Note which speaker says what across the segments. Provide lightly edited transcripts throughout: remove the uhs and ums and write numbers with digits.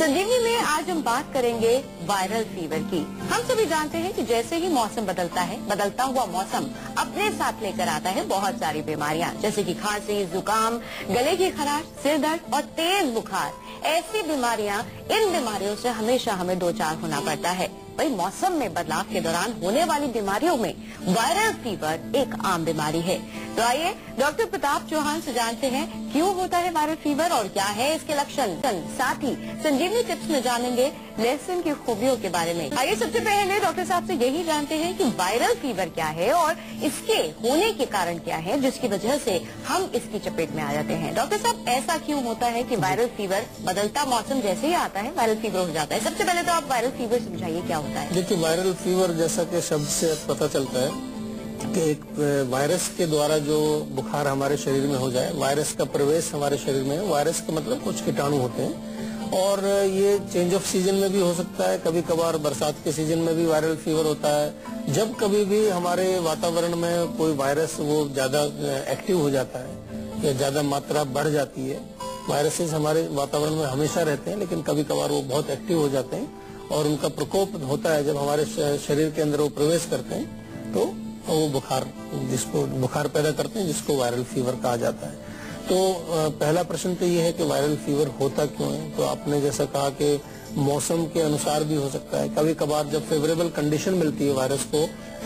Speaker 1: संजीवनी में आज हम बात करेंगे वायरल फीवर की। हम सभी जानते हैं कि जैसे ही मौसम बदलता है, बदलता हुआ मौसम अपने साथ लेकर आता है बहुत सारी बीमारियां, जैसे कि खांसी, जुकाम, गले की खराश, सिर दर्द और तेज बुखार। ऐसी बीमारियां, इन बीमारियों से हमेशा हमें दो चार होना पड़ता है। वही मौसम में बदलाव के दौरान होने वाली बीमारियों में वायरल फीवर एक आम बीमारी है। तो आइए डॉक्टर प्रताप चौहान से जानते हैं क्यों होता है वायरल फीवर और क्या है इसके लक्षण। साथ ही संजीवनी टिप्स में जानेंगे लहसुन की खूबियों के बारे में। आइए सबसे पहले डॉक्टर साहब से यही जानते हैं कि वायरल फीवर क्या है और इसके होने के कारण क्या है जिसकी वजह से हम इसकी चपेट में आ जाते हैं। डॉक्टर साहब, ऐसा क्यों होता है कि वायरल फीवर बदलता मौसम जैसे ही आता है वायरल फीवर हो जाता है? सबसे पहले तो आप वायरल फीवर समझाइए क्या होता है।
Speaker 2: देखिए, वायरल फीवर जैसा कि शब्द से पता चलता है कि एक वायरस के द्वारा जो बुखार हमारे शरीर में हो जाए, वायरस का प्रवेश हमारे शरीर में, वायरस का मतलब कुछ कीटाणु होते हैं और ये चेंज ऑफ सीजन में भी हो सकता है। कभी कभार बरसात के सीजन में भी वायरल फीवर होता है। जब कभी भी हमारे वातावरण में कोई वायरस वो ज्यादा एक्टिव हो जाता है या ज्यादा मात्रा बढ़ जाती है, वायरसेस हमारे वातावरण में हमेशा रहते हैं लेकिन कभी कभार वो बहुत एक्टिव हो जाते हैं और उनका प्रकोप होता है जब हमारे शरीर के अंदर वो प्रवेश करते हैं तो वो बुखार, जिसको बुखार पैदा करते हैं, जिसको वायरल फीवर कहा जाता है। तो पहला प्रश्न तो ये है कि वायरल फीवर होता क्यों है। तो आपने जैसा कहा कि मौसम के अनुसार भी हो सकता है। कभी कभार जब फेवरेबल कंडीशन मिलती है वायरस को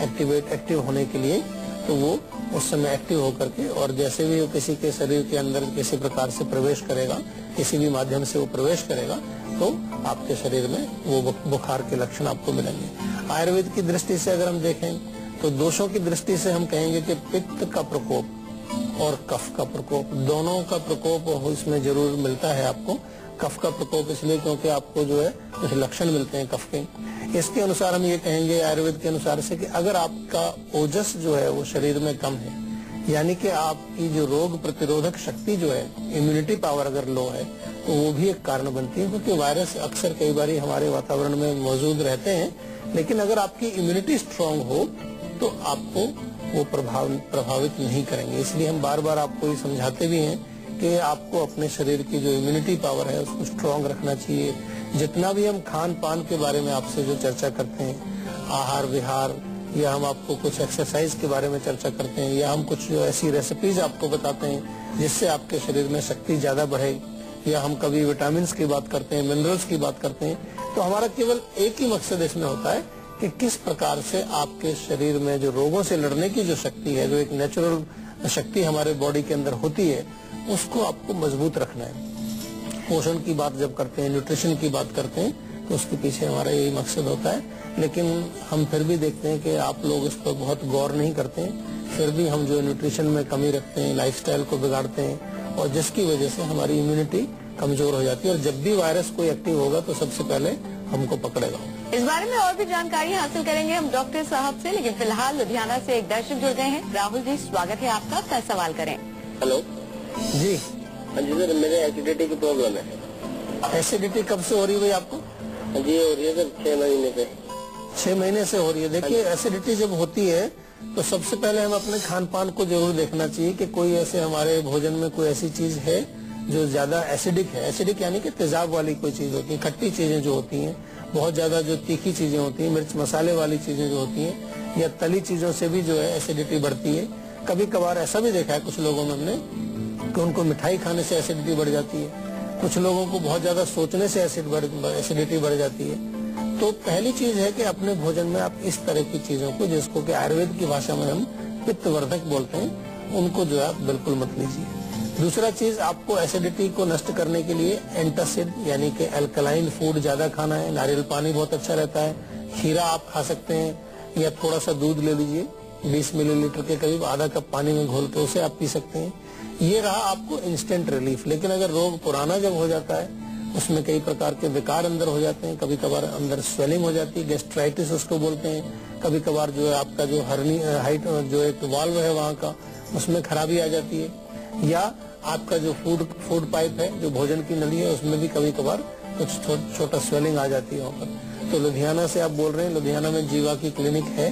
Speaker 2: एक्टिव होने के लिए तो वो उस समय एक्टिव होकर के और जैसे भी वो किसी के शरीर के अंदर किसी प्रकार से प्रवेश करेगा, किसी भी माध्यम से वो प्रवेश करेगा तो आपके शरीर में वो बुखार के लक्षण आपको मिलेंगे। आयुर्वेद की दृष्टि से अगर हम देखें तो दोषों की दृष्टि से हम कहेंगे कि पित्त का प्रकोप और कफ का प्रकोप, दोनों का प्रकोप इसमें जरूर मिलता है आपको। कफ का प्रकोप इसलिए क्योंकि आपको जो है कुछ लक्षण मिलते हैं कफ के। इसके अनुसार हम ये कहेंगे आयुर्वेद के अनुसार से कि अगर आपका ओजस जो है वो शरीर में कम है, यानी कि आपकी जो रोग प्रतिरोधक शक्ति जो है, इम्यूनिटी पावर अगर लो है, तो वो भी एक कारण बनती है। क्योंकि वायरस अक्सर कई बार हमारे वातावरण में मौजूद रहते हैं, लेकिन अगर आपकी इम्यूनिटी स्ट्रांग हो तो आपको वो प्रभावित नहीं करेंगे। इसलिए हम बार बार आपको ये समझाते भी हैं कि आपको अपने शरीर की जो इम्यूनिटी पावर है उसको स्ट्रांग रखना चाहिए। जितना भी हम खान पान के बारे में आपसे जो चर्चा करते हैं, आहार विहार, या हम आपको कुछ एक्सरसाइज के बारे में चर्चा करते हैं, या हम कुछ जो ऐसी रेसिपीज आपको बताते हैं जिससे आपके शरीर में शक्ति ज्यादा बढ़े, या हम कभी विटामिन की बात करते हैं, मिनरल्स की बात करते हैं, तो हमारा केवल एक ही मकसद इसमें होता है कि किस प्रकार से आपके शरीर में जो रोगों से लड़ने की जो शक्ति है, जो एक नेचुरल शक्ति हमारे बॉडी के अंदर होती है, उसको आपको मजबूत रखना है। पोषण की बात जब करते हैं, न्यूट्रिशन की बात करते हैं, तो उसके पीछे हमारा यही मकसद होता है। लेकिन हम फिर भी देखते हैं कि आप लोग इस पर बहुत गौर नहीं करते हैं। फिर भी हम जो न्यूट्रिशन में कमी रखते हैं, लाइफस्टाइल को बिगाड़ते हैं और जिसकी वजह से हमारी इम्यूनिटी कमजोर हो जाती है और जब भी वायरस कोई एक्टिव होगा तो सबसे पहले हमको पकड़ेगा।
Speaker 1: इस बारे में और भी जानकारी हासिल करेंगे हम डॉक्टर साहब से, लेकिन फिलहाल लुधियाना से एक दर्शक जुड़ गए हैं। राहुल जी, स्वागत है आपका, अपना सवाल करें।
Speaker 3: हेलो
Speaker 2: जी।
Speaker 3: हाँ जी सर, मेरे एसिडिटी की प्रॉब्लम है।
Speaker 2: एसिडिटी कब से हो रही है भाई आपको?
Speaker 3: हाँ जी, हो रही है सर 6 महीने से।
Speaker 2: 6 महीने से हो रही है। देखिए, एसिडिटी जब होती है तो सबसे पहले हम अपने खान पान को जरूर देखना चाहिए कि कोई ऐसे हमारे भोजन में कोई ऐसी चीज है जो ज्यादा एसिडिक है। एसिडिक यानी कि तेजाब वाली कोई चीज होती है, खट्टी चीजें जो होती हैं, बहुत ज्यादा जो तीखी चीजें होती हैं, मिर्च मसाले वाली चीजें जो होती हैं, या तली चीजों से भी जो है एसिडिटी बढ़ती है। कभी कभार ऐसा भी देखा है कुछ लोगों में हमने कि उनको मिठाई खाने से एसिडिटी बढ़ जाती है, कुछ लोगों को बहुत ज्यादा सोचने से एसिडिटी बढ़ जाती है। तो पहली चीज है कि अपने भोजन में आप इस तरह की चीजों को, जिसको कि आयुर्वेद की भाषा में हम पित्तवर्धक बोलते हैं, उनको जो है आप बिल्कुल मत लीजिए। दूसरा चीज, आपको एसिडिटी को नष्ट करने के लिए एंटासिड यानी कि अल्कलाइन फूड ज्यादा खाना है। नारियल पानी बहुत अच्छा रहता है, खीरा आप खा सकते हैं, या थोड़ा सा दूध ले लीजिए, 20 मिलीलीटर के करीब आधा कप पानी में घोल के उसे आप पी सकते हैं। ये रहा आपको इंस्टेंट रिलीफ। लेकिन अगर रोग पुराना जब हो जाता है, उसमें कई प्रकार के विकार अंदर हो जाते हैं, कभी कभार अंदर स्वेलिंग हो जाती है, गैस्ट्राइटिस उसको बोलते हैं, कभी कभार जो है आपका जो हाइट जो एक वाल्व है वहाँ का, उसमें खराबी आ जाती है, या आपका जो फूड पाइप है, जो भोजन की नली है, उसमें भी कभी कभार कुछ छोटा स्वेलिंग आ जाती है वहाँ पर। तो लुधियाना से आप बोल रहे हैं, लुधियाना में जीवा की क्लिनिक है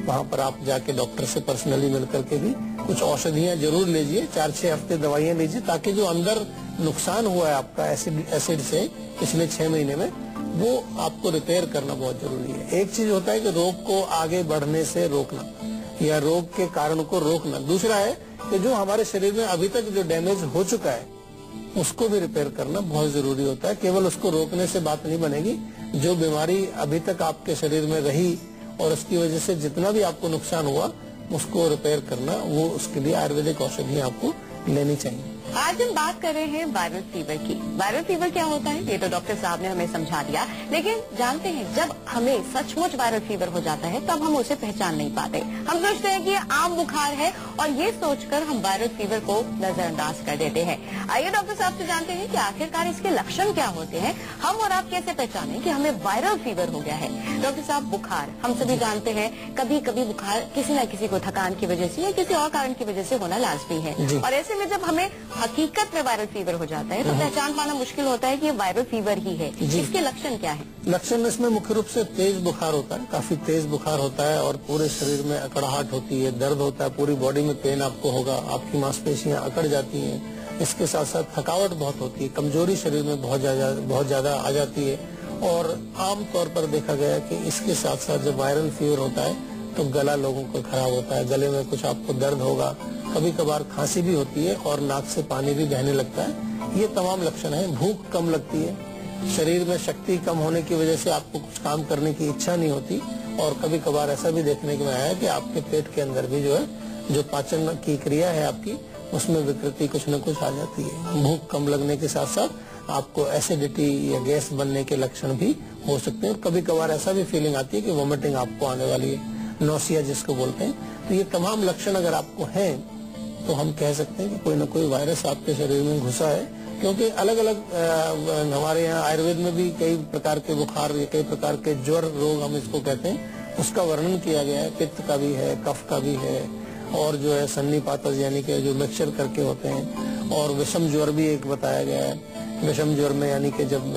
Speaker 2: वहाँ पर आप जाके डॉक्टर से पर्सनली मिल करके भी कुछ औषधियाँ जरूर लीजिए, 4-6 हफ्ते दवाइयाँ लीजिए, ताकि जो अंदर नुकसान हुआ है आपका एसिड से पिछले 6 महीने में, वो आपको रिपेयर करना बहुत जरूरी है। एक चीज होता है कि रोग को आगे बढ़ने से रोकना या रोग के कारण को रोकना, दूसरा है कि जो हमारे शरीर में अभी तक जो डैमेज हो चुका है उसको भी रिपेयर करना बहुत जरूरी होता है। केवल उसको रोकने से बात नहीं बनेगी, जो बीमारी अभी तक आपके शरीर में रही और उसकी वजह से जितना भी आपको नुकसान हुआ उसको रिपेयर करना, वो उसके लिए आयुर्वेदिक औषधियाँ आपको लेनी चाहिए।
Speaker 1: आज हम बात कर रहे हैं वायरल फीवर की। वायरल फीवर क्या होता है ये तो डॉक्टर साहब ने हमें समझा दिया, लेकिन जानते हैं जब हमें सचमुच वायरल फीवर हो जाता है तब हम उसे पहचान नहीं पाते। हम सोचते हैं कि ये आम बुखार है और ये सोचकर हम वायरल फीवर को नजरअंदाज कर देते हैं। आइए डॉक्टर साहब से जानते हैं कि आखिरकार इसके लक्षण क्या होते हैं, हम और आप कैसे पहचाने कि हमें वायरल फीवर हो गया है। डॉक्टर साहब, बुखार हम सभी जानते हैं, कभी कभी बुखार किसी न किसी को थकान की वजह से या किसी और कारण की वजह से होना लाजमी है, और ऐसे में जब हमें हकीकत में वायरल फीवर हो जाता है तो पहचान पाना मुश्किल होता है कि ये वायरल फीवर ही है। इसके लक्षण क्या है?
Speaker 2: लक्षण इसमें मुख्य रूप से तेज बुखार होता है, काफी तेज बुखार होता है और पूरे शरीर में अकड़ाहट होती है, दर्द होता है, पूरी बॉडी में पेन आपको होगा, आपकी मांसपेशियां अकड़ जाती हैं। इसके साथ साथ थकावट बहुत होती है, कमजोरी शरीर में बहुत ज्यादा आ जाती है। और आम तौर पर देखा गया कि इसके साथ साथ जब वायरल फीवर होता है तो गला लोगों को खराब होता है, गले में कुछ आपको दर्द होगा, कभी कभार खांसी भी होती है और नाक से पानी भी बहने लगता है। ये तमाम लक्षण हैं। भूख कम लगती है, शरीर में शक्ति कम होने की वजह से आपको कुछ काम करने की इच्छा नहीं होती, और कभी कभार ऐसा भी देखने में आया है कि आपके पेट के अंदर भी जो है, जो पाचन की क्रिया है आपकी, उसमें विकृति कुछ न कुछ आ जाती है। भूख कम लगने के साथ साथ आपको एसिडिटी या गैस बनने के लक्षण भी हो सकते हैं। कभी कभार ऐसा भी फीलिंग आती है कि वोमिटिंग आपको आने वाली है, नौसिया जिसको बोलते हैं। तो ये तमाम लक्षण अगर आपको हैं तो हम कह सकते हैं कि कोई न कोई वायरस आपके शरीर में घुसा है, क्योंकि अलग अलग हमारे यहाँ आयुर्वेद में भी कई प्रकार के बुखार या कई प्रकार के ज्वर रोग हम इसको कहते हैं, उसका वर्णन किया गया है। पित्त का भी है, कफ का भी है, और जो है सन्निपातस यानी कि जो मिक्सचर करके होते हैं, और विषम ज्वर भी एक बताया गया है। विषम ज्वर में यानी कि जब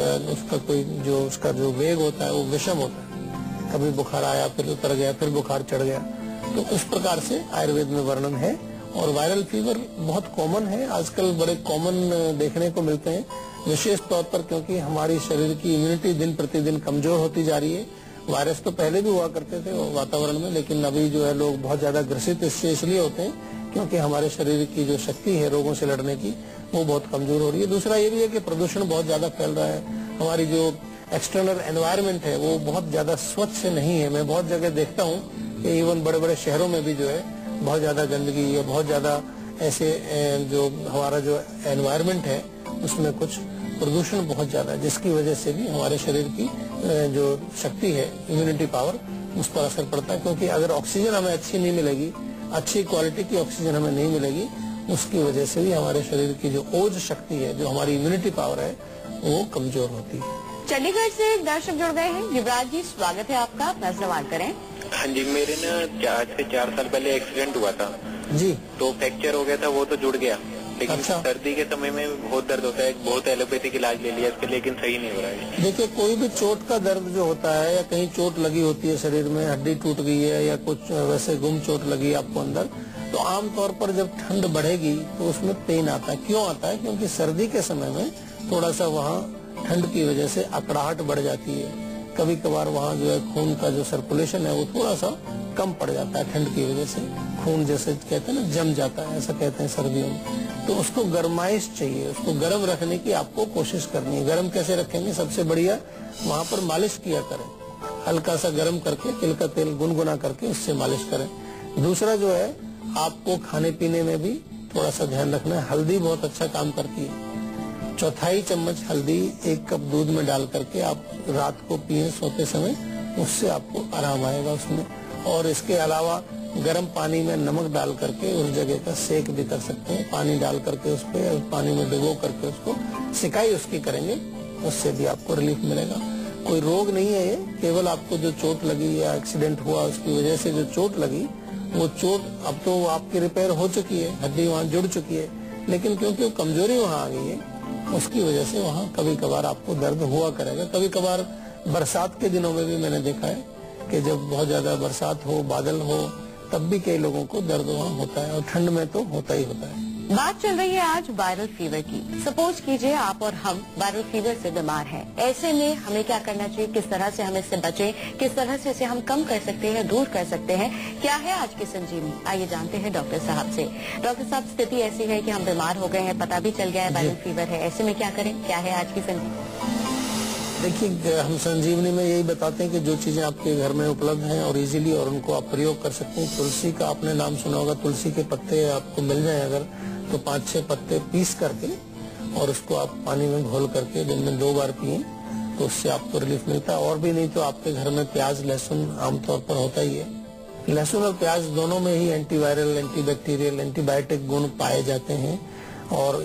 Speaker 2: उसका जो वेग होता है वो विषम होता है, कभी बुखार आया फिर उतर गया, फिर बुखार चढ़ गया, तो इस प्रकार से आयुर्वेद में वर्णन है। और वायरल फीवर बहुत कॉमन है आजकल, बड़े कॉमन देखने को मिलते हैं, विशेष तौर पर क्योंकि हमारी शरीर की इम्यूनिटी दिन प्रतिदिन कमजोर होती जा रही है। वायरस तो पहले भी हुआ करते थे वातावरण में, लेकिन अभी जो है लोग बहुत ज्यादा ग्रसित इससे इसलिए होते हैं क्योंकि हमारे शरीर की जो शक्ति है रोगों से लड़ने की वो बहुत कमजोर हो रही है। दूसरा ये भी है कि प्रदूषण बहुत ज्यादा फैल रहा है, हमारी जो एक्सटर्नल एनवायरमेंट है वो बहुत ज्यादा स्वच्छ नहीं है। मैं बहुत जगह देखता हूँ कि इवन बड़े बड़े शहरों में भी जो है बहुत ज्यादा गंदगी है, बहुत ज्यादा ऐसे जो हमारा जो एनवायरनमेंट है उसमें कुछ प्रदूषण बहुत ज्यादा है, जिसकी वजह से भी हमारे शरीर की जो शक्ति है, इम्यूनिटी पावर, उस पर असर पड़ता है। क्योंकि अगर ऑक्सीजन हमें अच्छी नहीं मिलेगी, अच्छी क्वालिटी की ऑक्सीजन हमें नहीं मिलेगी, उसकी वजह से भी हमारे शरीर की जो ओज शक्ति है, जो हमारी इम्यूनिटी पावर है, वो कमजोर होती है।
Speaker 1: चंडीगढ़ से एक दर्शक जुड़ गए हैं। युवराज जी, स्वागत है आपका, अपना सवाल करें।
Speaker 3: हाँ जी, मेरे ना आज से 4 साल पहले एक्सीडेंट हुआ था
Speaker 2: जी,
Speaker 3: तो फ्रैक्चर हो गया था, वो तो जुड़ गया, लेकिन
Speaker 2: अच्छा।
Speaker 3: सर्दी के समय में बहुत दर्द होता है, बहुत एलोपैथिक इलाज ले लिया इसके, लेकिन सही नहीं हो रहा है।
Speaker 2: देखिए, कोई भी चोट का दर्द जो होता है या कहीं चोट लगी होती है शरीर में, हड्डी टूट गई है या कुछ वैसे गुम चोट लगी है आपको अंदर, तो आमतौर पर जब ठंड बढ़ेगी तो उसमें पेन आता है। क्यों आता है? क्योंकि सर्दी के समय में थोड़ा सा वहाँ ठंड की वजह से अकड़ाहट बढ़ जाती है, कभी कभार वहाँ जो है खून का जो सर्कुलेशन है वो थोड़ा सा कम पड़ जाता है, ठंड की वजह से खून जैसे कहते हैं ना जम जाता है, ऐसा कहते हैं सर्दियों में। तो उसको गर्माइश चाहिए, उसको गर्म रखने की आपको कोशिश करनी है। गर्म कैसे रखेंगे? सबसे बढ़िया वहाँ पर मालिश किया करें, हल्का सा गर्म करके तिल का तेल गुनगुना करके उससे मालिश करें। दूसरा जो है, आपको खाने पीने में भी थोड़ा सा ध्यान रखना है। हल्दी बहुत अच्छा काम करती है, 1/4 चम्मच हल्दी 1 कप दूध में डाल करके आप रात को पिए सोते समय, उससे आपको आराम आएगा उसमें। और इसके अलावा गर्म पानी में नमक डाल करके उस जगह का सेक भी कर सकते हैं, पानी डाल करके उस पे पानी में भिगो करके उसको सिकाई उसकी करेंगे, उससे भी आपको रिलीफ मिलेगा। कोई रोग नहीं है ये, केवल आपको जो चोट लगी या एक्सीडेंट हुआ उसकी वजह से जो चोट लगी, वो चोट अब तो आपकी रिपेयर हो चुकी है, हड्डी वहाँ जुड़ चुकी है, लेकिन क्योंकि वो कमजोरी वहाँ आ गई है, उसकी वजह से वहाँ कभी कभार आपको दर्द हुआ करेगा। कभी कभार बरसात के दिनों में भी मैंने देखा है कि जब बहुत ज्यादा बरसात हो, बादल हो, तब भी कई लोगों को दर्द वहाँ होता है और ठंड में तो होता ही होता है।
Speaker 1: बात चल रही है आज वायरल फीवर की। सपोज कीजिए आप और हम वायरल फीवर से बीमार हैं। ऐसे में हमें क्या करना चाहिए, किस तरह से हम इससे बचें, किस तरह से इसे हम कम कर सकते हैं, दूर कर सकते हैं, क्या है आज की संजीवनी, आइए जानते हैं डॉक्टर साहब से। डॉक्टर साहब, स्थिति ऐसी है कि हम बीमार हो गए हैं, पता भी चल गया है वायरल फीवर है, ऐसे में क्या करें, क्या है आज की संजीवनी?
Speaker 2: देखिए, हम संजीवनी में यही बताते हैं कि जो चीजें आपके घर में उपलब्ध हैं और इजीली और उनको आप प्रयोग कर सकते हैं। तुलसी का आपने नाम सुना होगा, तुलसी के पत्ते आपको मिल जाए अगर, तो 5-6 पत्ते पीस करके और उसको आप पानी में घोल करके दिन में 2 बार पिए तो उससे आपको रिलीफ मिलता है। और भी नहीं तो आपके घर में प्याज लहसुन आमतौर पर होता ही है। लहसुन और प्याज दोनों में ही एंटीवायरल, एंटीबैक्टीरियल, एंटीबायोटिक गुण पाए जाते हैं और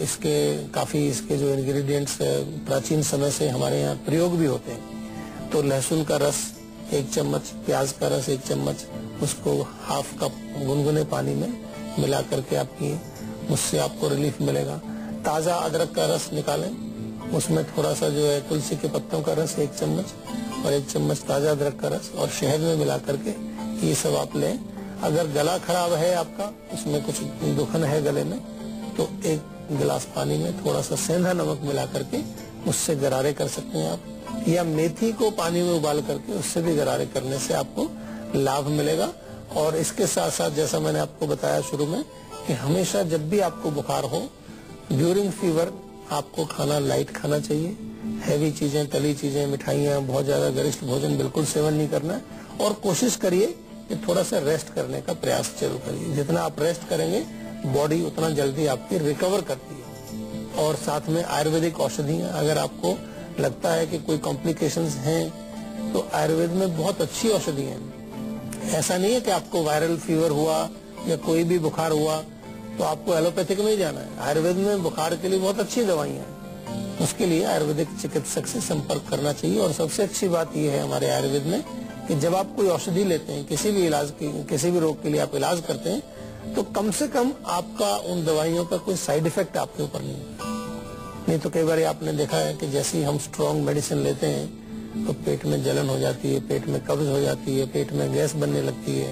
Speaker 2: इसके जो इंग्रेडिएंट्स प्राचीन समय से हमारे यहाँ प्रयोग भी होते हैं। तो लहसुन का रस 1 चम्मच, प्याज का रस 1 चम्मच, उसको ½ कप गुनगुने पानी में मिला करके आप पिए, उससे आपको रिलीफ मिलेगा। ताजा अदरक का रस निकालें, उसमें थोड़ा सा जो है तुलसी के पत्तों का रस 1 चम्मच और 1 चम्मच ताजा अदरक का रस और शहद में मिला करके ये सब आप लें। अगर गला खराब है आपका, उसमें कुछ दुखन है गले में, तो 1 गिलास पानी में थोड़ा सा सेंधा नमक मिला करके उससे गरारे कर सकते हैं आप, या मेथी को पानी में उबाल करके उससे भी गरारे करने से आपको लाभ मिलेगा। और इसके साथ साथ जैसा मैंने आपको बताया शुरू में कि हमेशा जब भी आपको बुखार हो, ड्यूरिंग फीवर आपको खाना लाइट खाना चाहिए। हैवी चीजें, तली चीजें, मिठाइयाँ, बहुत ज्यादा गरिष्ठ भोजन बिल्कुल सेवन नहीं करना है। और कोशिश करिए कि थोड़ा सा रेस्ट करने का प्रयास जरूर करिए। जितना आप रेस्ट करेंगे बॉडी उतना जल्दी आपकी रिकवर करती है। और साथ में आयुर्वेदिक औषधियाँ, अगर आपको लगता है कि कोई कॉम्प्लिकेशंस हैं तो आयुर्वेद में बहुत अच्छी औषधियाँ हैं। ऐसा नहीं है कि आपको वायरल फीवर हुआ या कोई भी बुखार हुआ तो आपको एलोपैथिक में ही जाना है। आयुर्वेद में बुखार के लिए बहुत अच्छी दवाइयाँ हैं, उसके लिए आयुर्वेदिक चिकित्सक से संपर्क करना चाहिए। और सबसे अच्छी बात यह है हमारे आयुर्वेद में कि जब आप कोई औषधि लेते हैं, किसी भी रोग के लिए आप इलाज करते हैं, तो कम से कम आपका उन दवाइयों का कोई साइड इफेक्ट आपके ऊपर नहीं होता। नहीं तो कई बार आपने देखा है कि जैसे ही हम स्ट्रॉन्ग मेडिसिन लेते हैं तो पेट में जलन हो जाती है, पेट में कब्ज हो जाती है, पेट में गैस बनने लगती है,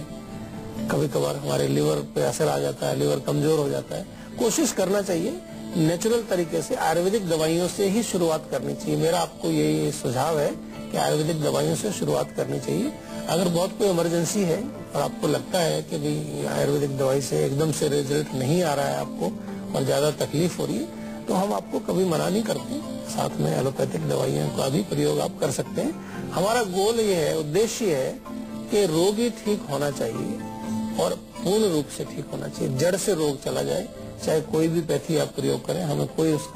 Speaker 2: कभी कभार हमारे लिवर पे असर आ जाता है, लिवर कमजोर हो जाता है। कोशिश करना चाहिए नेचुरल तरीके से आयुर्वेदिक दवाइयों से ही शुरुआत करनी चाहिए। मेरा आपको यही सुझाव है कि आयुर्वेदिक दवाइयों से शुरुआत करनी चाहिए। अगर बहुत कोई इमरजेंसी है और आपको लगता है कि भाई आयुर्वेदिक दवाई से एकदम से रिजल्ट नहीं आ रहा है आपको और ज्यादा तकलीफ हो रही है, तो हम आपको कभी मना नहीं करते। साथ में एलोपैथिक दवाइयों का भी प्रयोग आप कर सकते हैं। हमारा गोल ये है, उद्देश्य है कि रोगी ठीक होना चाहिए और पूर्ण रूप से ठीक होना चाहिए, जड़ से रोग चला जाए। चाहे कोई भी पैथी आप प्रयोग करें, हमें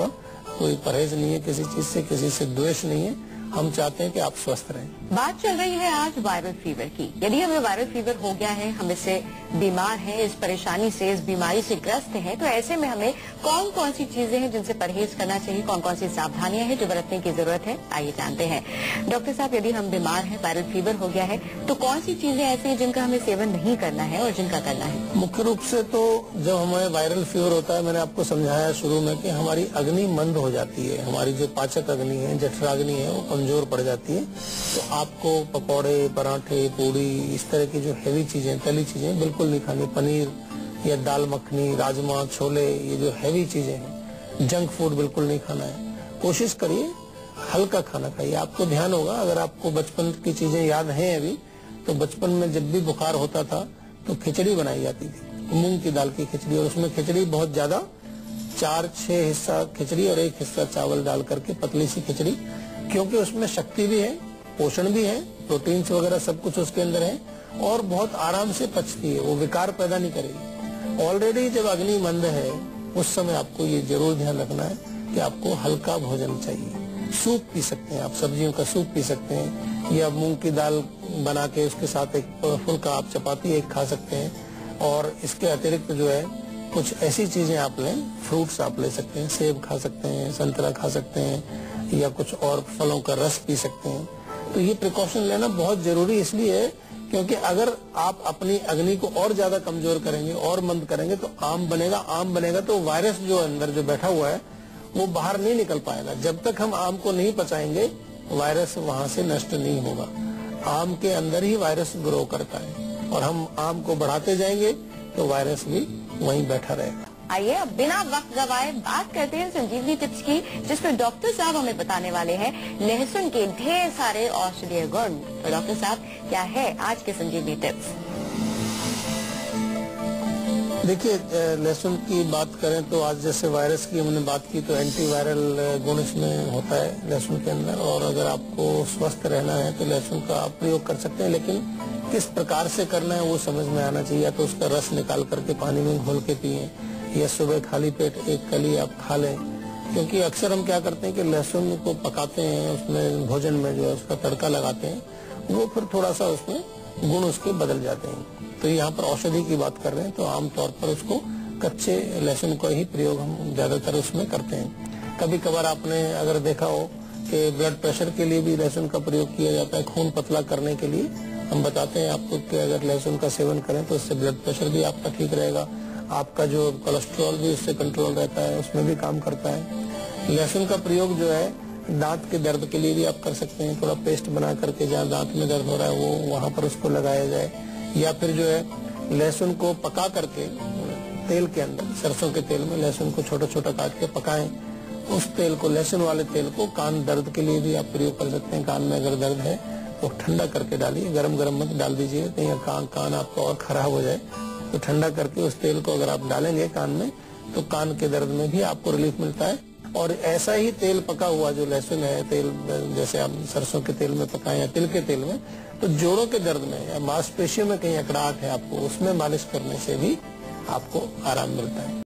Speaker 2: कोई परहेज नहीं है किसी चीज से, किसी से द्वेष नहीं है। हम चाहते हैं कि आप स्वस्थ रहें।
Speaker 1: बात चल रही है आज वायरल फीवर की। यदि हमें वायरल फीवर हो गया है, हम इससे बीमार हैं, इस परेशानी से, इस बीमारी से ग्रस्त हैं, तो ऐसे में हमें कौन कौन सी चीजें हैं जिनसे परहेज करना चाहिए, कौन कौन सी सावधानियां हैं जो बरतने की जरूरत है, आइए जानते हैं। डॉक्टर साहब, यदि हम बीमार हैं, वायरल फीवर हो गया है, तो कौन सी चीजें ऐसी हैं जिनका हमें सेवन नहीं करना है और जिनका करना है?
Speaker 2: मुख्य रूप से तो जब हमें वायरल फीवर होता है, मैंने आपको समझाया शुरू में कि हमारी अग्नि मंद हो जाती है, हमारी जो पाचक अग्नि है, जठराग्नि है, वो कमजोर पड़ जाती है। तो आपको पकौड़े, पराठे, पूड़ी, इस तरह की जो हैवी चीजें, तली चीजें बिल्कुल नहीं खानी। पनीर या दाल मखनी, राजमा, छोले, ये जो हैवी चीजें हैं, जंक फूड बिल्कुल नहीं खाना है। कोशिश करिए हल्का खाना खाइए। आपको ध्यान होगा, अगर आपको बचपन की चीजें याद हैं अभी, तो बचपन में जब भी बुखार होता था तो खिचड़ी बनाई जाती थी, मूंग की दाल की खिचड़ी, और उसमें खिचड़ी बहुत ज्यादा 4-6 हिस्सा खिचड़ी और 1 हिस्सा चावल डाल करके पतली सी खिचड़ी, क्योंकि उसमें शक्ति भी है, पोषण भी है, प्रोटीन्स वगैरह सब कुछ उसके अंदर है और बहुत आराम से पचती है, वो विकार पैदा नहीं करेगी। ऑलरेडी जब अग्नि मंद है उस समय आपको ये जरूर ध्यान रखना है कि आपको हल्का भोजन चाहिए। सूप पी सकते हैं आप, सब्जियों का सूप पी सकते हैं, या मूंग की दाल बना के उसके साथ एक फुल्का आप चपाती एक खा सकते हैं। और इसके अतिरिक्त जो है कुछ ऐसी चीजें आप लें, फ्रूट्स आप ले सकते हैं, सेब खा सकते हैं, संतरा खा सकते हैं, या कुछ और फलों का रस पी सकते हैं। तो ये प्रिकॉशन लेना बहुत जरूरी इसलिए है क्योंकि अगर आप अपनी अग्नि को और ज्यादा कमजोर करेंगे और मंद करेंगे तो आम बनेगा तो वायरस जो अंदर जो बैठा हुआ है वो बाहर नहीं निकल पाएगा। जब तक हम आम को नहीं पचाएंगे वायरस वहां से नष्ट नहीं होगा। आम के अंदर ही वायरस ग्रो करता है और हम आम को बढ़ाते जाएंगे तो वायरस भी वहीं बैठा रहेगा।
Speaker 1: आइए अब बिना वक्त गवाए बात करते हैं संजीवनी टिप्स की, जिसमें डॉक्टर साहब हमें बताने वाले हैं लहसुन के ढेर सारे औषधीय गुण। तो डॉक्टर साहब, क्या है आज के संजीवनी टिप्स?
Speaker 2: देखिए, लहसुन की बात करें तो आज जैसे वायरस की हमने बात की तो एंटीवायरल गुण इसमें होता है लहसुन के अंदर, और अगर आपको स्वस्थ रहना है तो लहसुन का आप प्रयोग कर सकते हैं, लेकिन किस प्रकार से करना है वो समझ में आना चाहिए। या तो उसका रस निकाल करके पानी में घोल के पिए, या सुबह खाली पेट एक कली आप खा लें, क्योंकि अक्सर हम क्या करते हैं कि लहसुन को पकाते हैं, उसमें भोजन में जो है उसका तड़का लगाते हैं, वो फिर थोड़ा सा उसमें गुण उसके बदल जाते हैं। तो यहाँ पर औषधि की बात कर रहे हैं तो आमतौर पर उसको कच्चे लहसुन को ही प्रयोग हम ज्यादातर उसमें करते हैं। कभी कभार आपने अगर देखा हो कि ब्लड प्रेशर के लिए भी लहसुन का प्रयोग किया जाता है, खून पतला करने के लिए हम बताते हैं आपको कि अगर लहसुन का सेवन करें तो इससे ब्लड प्रेशर भी आपका ठीक रहेगा, आपका जो कोलेस्ट्रॉल भी उससे कंट्रोल रहता है, उसमें भी काम करता है। लहसुन का प्रयोग जो है दांत के दर्द के लिए भी आप कर सकते हैं, थोड़ा पेस्ट बना करके जहाँ दांत में दर्द हो रहा है वो वहाँ पर उसको लगाया जाए, या फिर जो है लहसुन को पका करके तेल के अंदर, सरसों के तेल में लहसुन को छोटा छोटा काट के पकाएं, उस तेल को, लहसुन वाले तेल को कान दर्द के लिए भी आप प्रयोग कर सकते हैं। कान में अगर दर्द है तो ठंडा करके डालिए, गरम गरम मत डाल दीजिए कहीं कान आपका और खराब हो जाए, तो ठंडा करके उस तेल को अगर आप डालेंगे कान में तो कान के दर्द में भी आपको रिलीफ मिलता है। और ऐसा ही तेल पका हुआ जो लहसुन है, तेल जैसे आप सरसों के तेल में पकाएं या तिल के तेल में, तो जोड़ों के दर्द में या मांसपेशियों में कहीं अकड़ाहट है आपको, उसमें मालिश करने से भी आपको आराम मिलता है।